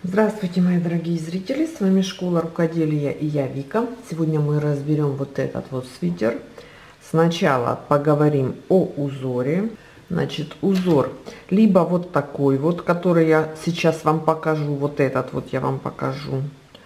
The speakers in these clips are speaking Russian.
Здравствуйте, мои дорогие зрители, с вами Школа Рукоделия и я Вика. Сегодня мы разберем вот этот вот свитер. Сначала поговорим о узоре. Значит, узор либо вот такой вот, который я сейчас вам покажу, вот этот вот я вам покажу.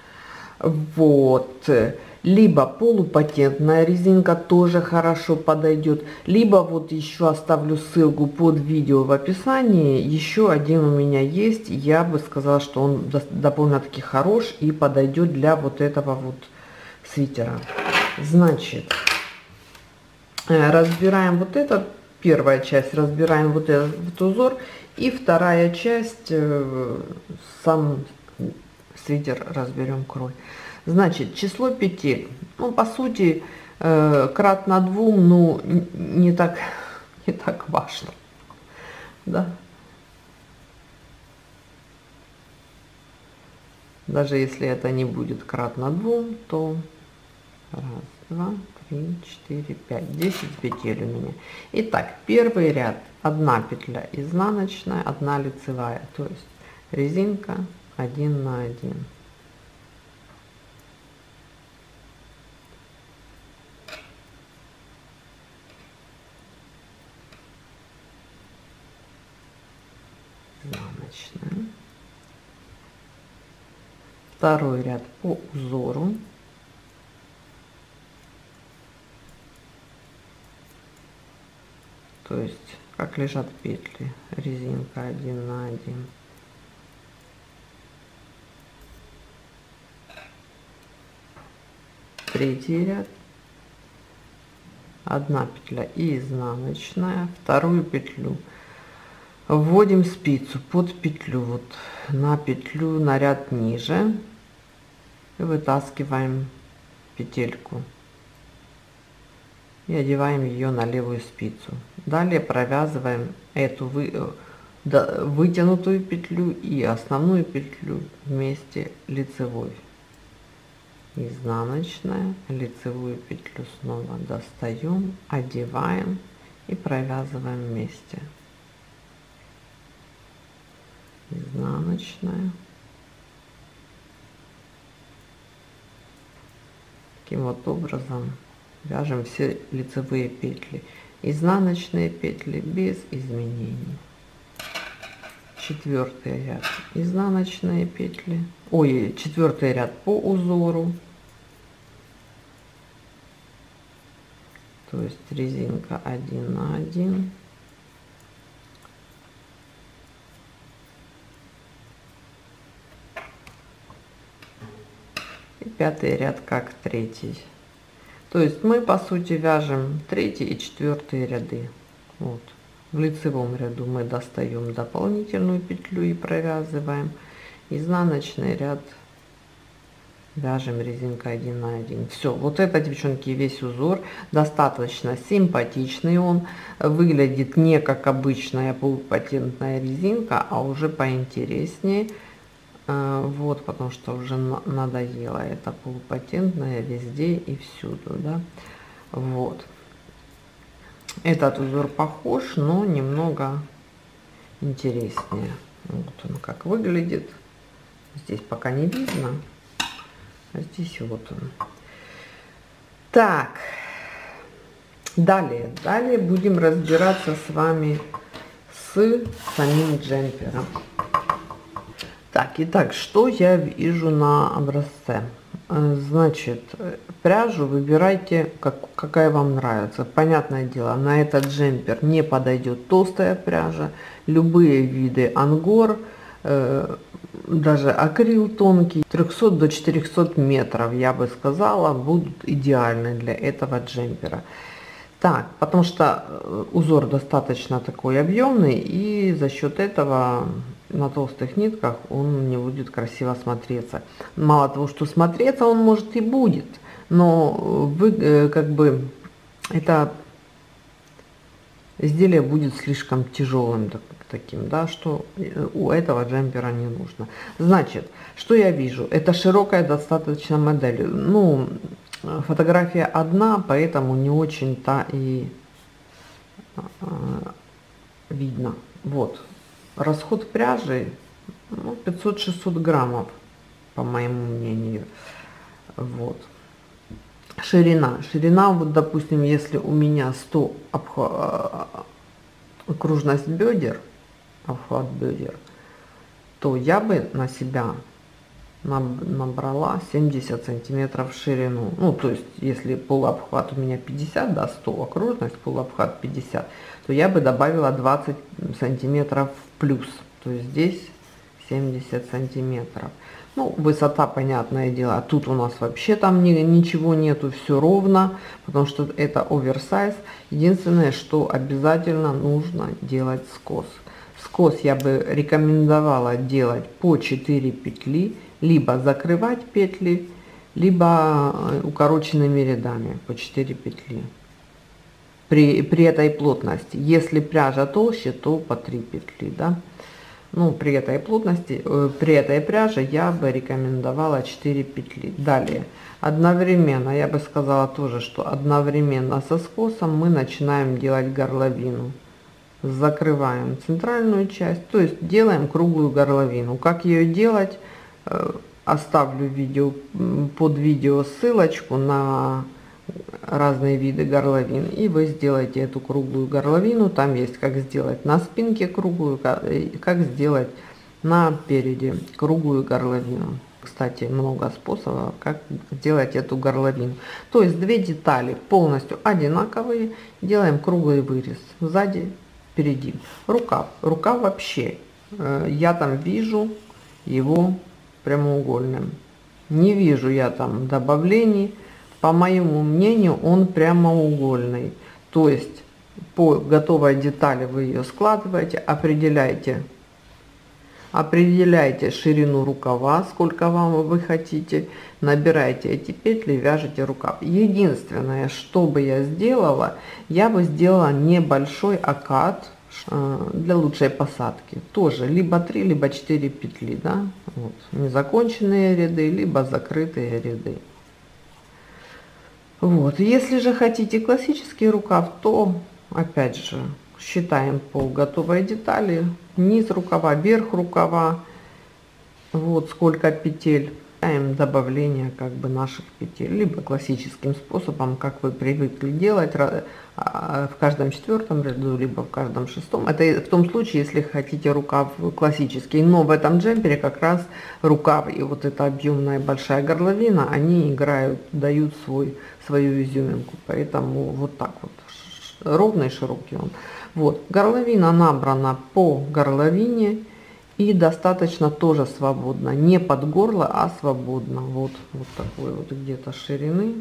Вот. Либо полупатентная резинка тоже хорошо подойдет, либо вот еще оставлю ссылку под видео в описании. Еще один у меня есть, я бы сказала, что он довольно-таки хорош и подойдет для вот этого вот свитера. Значит, разбираем вот это, первая часть, разбираем вот этот вот узор, и вторая часть, сам свитер разберем крой. Значит, число петель, ну, по сути, кратно 2, ну, не так важно, да. Даже если это не будет кратно 2, то 1, 2, 3, 4, 5, 10 петель у меня. Итак, первый ряд, 1 петля изнаночная, 1 лицевая, то есть резинка 1 на 1. Изнаночная. Второй ряд по узору. То есть как лежат петли, резинка 1 на 1. Третий ряд, 1 петля изнаночная, вторую петлю вводим спицу под петлю, вот на петлю на ряд ниже, и вытаскиваем петельку и одеваем ее на левую спицу. Далее провязываем эту вытянутую петлю и основную петлю вместе лицевой. Изнаночная, лицевую петлю снова достаем, одеваем и провязываем вместе. Изнаночная. Таким вот образом вяжем все лицевые петли. Изнаночные петли без изменений. Четвертый ряд, изнаночные петли, четвертый ряд по узору, то есть резинка 1 на 1, и пятый ряд как третий. То есть мы по сути вяжем третий и четвертый ряды. Вот. В лицевом ряду мы достаем дополнительную петлю и провязываем. Изнаночный ряд вяжем резинкой 1 на 1. Все, вот это, девчонки, весь узор. Достаточно симпатичный он. Выглядит не как обычная полупатентная резинка, а уже поинтереснее. Вот, потому что уже надоело это полупатентное везде и всюду, да. Вот. Этот узор похож, но немного интереснее. Вот он как выглядит. Здесь пока не видно, а здесь вот он. Так, далее будем разбираться с вами с самим джемпером. Так, итак, что я вижу на образце? Значит, пряжу выбирайте, какая вам нравится. Понятное дело, на этот джемпер не подойдет толстая пряжа. Любые виды ангор, даже акрил тонкий, 300 до 400 метров, я бы сказала, будут идеальны для этого джемпера. Так, потому что узор достаточно такой объемный, и за счет этого на толстых нитках он не будет красиво смотреться. Мало того, что смотреться он может и будет, но вы как бы это изделие будет слишком тяжелым таким, да, что у этого джемпера не нужно. Значит, что я вижу? Это широкая достаточно модель. Ну, фотография одна, поэтому не очень-то и видно. Вот. Расход пряжи Ну, 500-600 граммов, по моему мнению. Вот. Ширина, вот, допустим, если у меня 100 окружность бедер, обхват бедер, то я бы на себя набрала 70 сантиметров в ширину. Ну, то есть, если полуобхват у меня 50, да, 100 окружность, полуобхват 50, то я бы добавила 20 сантиметров в плюс. То есть здесь 70 сантиметров. Ну, высота, понятное дело, а тут у нас вообще там ничего нету, все ровно, потому что это оверсайз. Единственное, что обязательно нужно делать скос. Скос я бы рекомендовала делать по 4 петли, либо закрывать петли, либо укороченными рядами по 4 петли. При этой плотности. Если пряжа толще, то по 3 петли, да. Ну, при этой плотности, при этой пряже я бы рекомендовала 4 петли. Далее, одновременно, я бы сказала тоже, что одновременно со скосом мы начинаем делать горловину. Закрываем центральную часть, то есть делаем круглую горловину. Как ее делать, оставлю видео, под видео ссылочку на разные виды горловин, и вы сделаете эту круглую горловину. Там есть как сделать на спинке круглую, как сделать на переде круглую горловину. Кстати, много способов, как сделать эту горловину. То есть две детали полностью одинаковые, делаем круглый вырез сзади, впереди. Рукав вообще, я там вижу его прямоугольным, не вижу я там добавлений. По моему мнению, он прямоугольный. То есть по готовой детали вы ее складываете, определяете ширину рукава, сколько вам вы хотите, набираете эти петли, вяжете рукав. Единственное, что бы я сделала, я бы сделала небольшой окат для лучшей посадки. Тоже либо 3, либо 4 петли, да, вот, незаконченные ряды, либо закрытые ряды. Вот, если же хотите классический рукав, то опять же считаем по готовой детали, низ рукава, верх рукава, вот сколько петель, добавление как бы наших петель, либо классическим способом, как вы привыкли делать, в каждом 4 ряду, либо в каждом 6. Это в том случае, если хотите рукав классический, но в этом джемпере как раз рукав и вот эта объемная большая горловина, они играют, дают свою изюминку, поэтому вот так вот, ровный, широкий он. Вот, горловина набрана по горловине. И достаточно тоже свободно, не под горло, а свободно. Вот такой вот где-то ширины,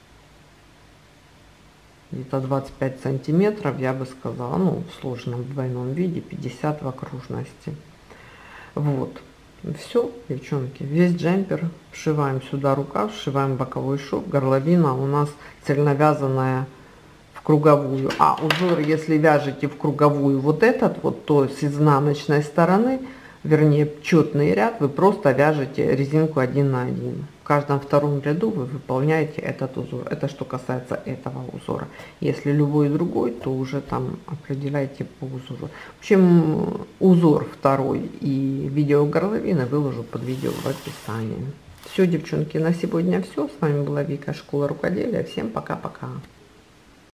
где-то 25 сантиметров, я бы сказала, ну, в сложном двойном виде, 50 в окружности. Вот, все, девчонки, весь джемпер, вшиваем сюда рукав, сшиваем боковой шов, горловина у нас цельновязанная в круговую. А узор, если вяжете в круговую вот этот вот, то с изнаночной стороны, вернее четный ряд, вы просто вяжете резинку 1 на 1. В каждом 2 ряду вы выполняете этот узор. Это что касается этого узора. Если любой другой, то уже там определяйте по узору. В общем, узор 2 и видео горловины выложу под видео в описании. Все, девчонки, на сегодня все. С вами была Вика, школа рукоделия. Всем пока-пока.